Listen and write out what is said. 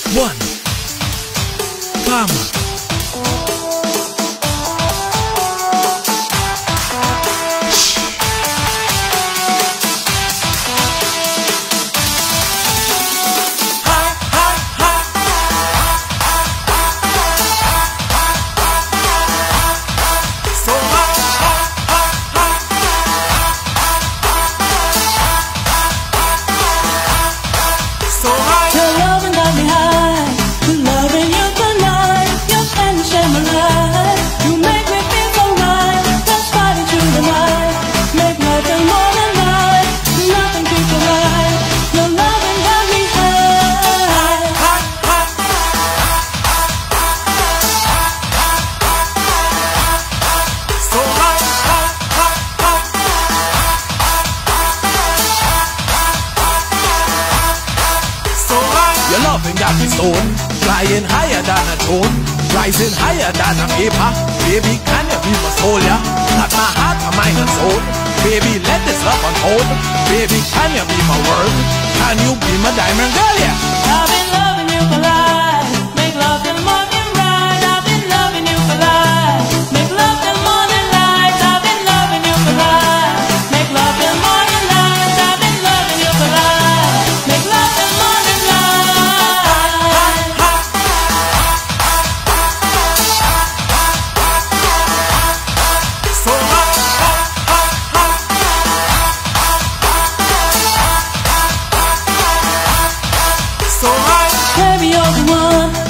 One, come. Your loving got me stoned, flying higher than a drone, rising higher than a vapor. Baby, can you be my soul, yeah? Not my heart, my mind and soul. Baby, let this love unfold. Baby, can you be my world? Can you be my diamond girl, yeah? I've been loving you for life. Make love till morning rise. I've been loving you for life. Make love till morning light. I've been loving you for life. Make love till morning light. I've been loving you for life. Make love till morning light. So high. Baby, you're the one.